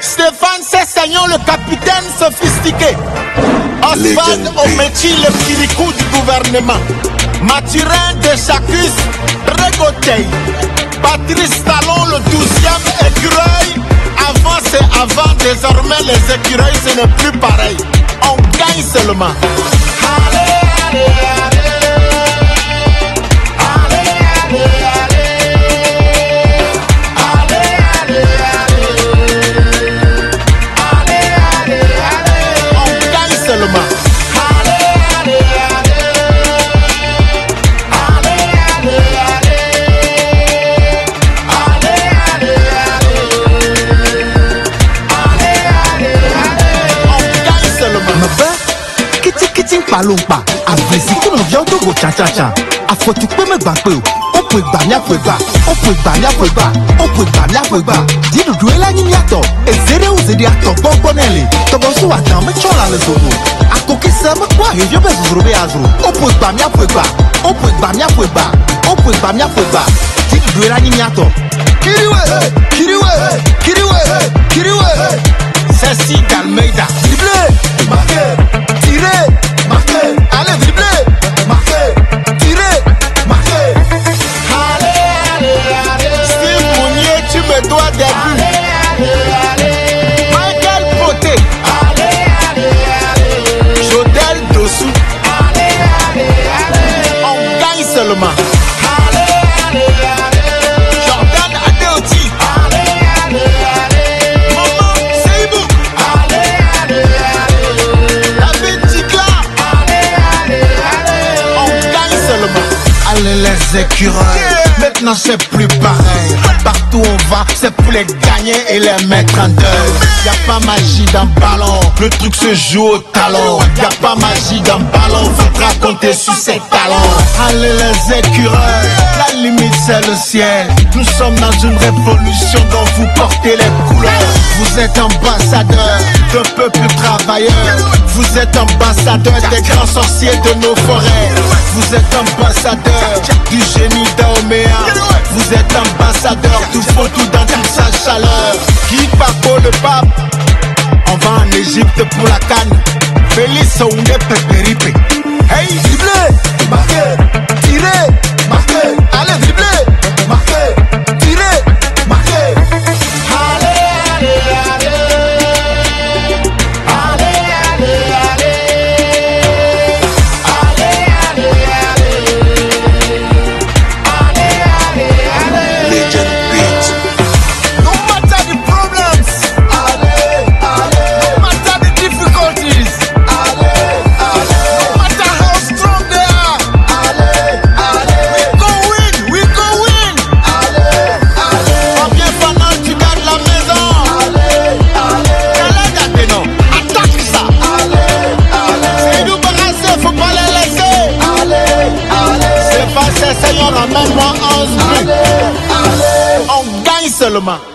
Stéphane Sessagnon, le capitaine sophistiqué. Oswald Omechi, le kiricou du gouvernement. Mathurin de Chacus, Régotey. Patrice Talon, le 12e écureuil. Avant c'est avant, désormais les écureuils ce n'est plus pareil. On gagne seulement. Allez, allez, allez. Palompa, avesi que nous viens de go cha-cha-cha. A faut tu peux me battre. On peut banya peut bas. On peut banya peut bas. On peut banya peut bas. Dis nous doué la niato. Et zéré ou zéré à ton bon bonelli. Ton bon sou attend me chola le zono. A coquille ça me quoi. Et je vais vous rouler à zéro. On peut banya peut bas. On peut banya peut bas. On peut banya peut bas. Dis nous doué la niato. Kiriwe, kiriwe, kiriwe, kiriwe. Ceci d'Almeida. Dribblé, marqué, tiré. Marqué, allez dribbler, marqué, tirer, marqué. Allez, allez, allez. Steve Mounier, tu me dois des buts. Allez, allez, allez. Michael Poté. Allez, allez, allez. Jodel Dossou. Allez, allez, allez. On gagne seulement. Allez, allez, allez. Jordan Adeoti. Allez, allez, allez. Maman Seibou. Allez, allez, allez. David Tikla. Allez les écureuils, maintenant c'est plus pareil. Partout on va, c'est pour les gagner et les mettre en deuil. Y'a pas magie dans le ballon, le truc se joue au talon. Y'a pas magie dans le ballon, faudra compter sur ses talents. Allez les écureuils, la limite c'est le ciel. Nous sommes dans une révolution dont vous portez les couleurs. Vous êtes ambassadeurs d'un peuple travailleur. Vous êtes ambassadeurs des grands sorciers de nos forêts. Vous êtes ambassadeurs du génie d'Aoméa. Vous êtes ambassadeurs du Foutou dans toute sa chaleur. Qui Paco le pape? On va en Égypte pour la canne. Félix Ounde Peperipe. Hey, dribbler, marqué, tirer, marqué. Allez, dribbler, marqué, tirer, marqué. Allez, allez, allez. Essayons la même 11 buts. On gagne seulement.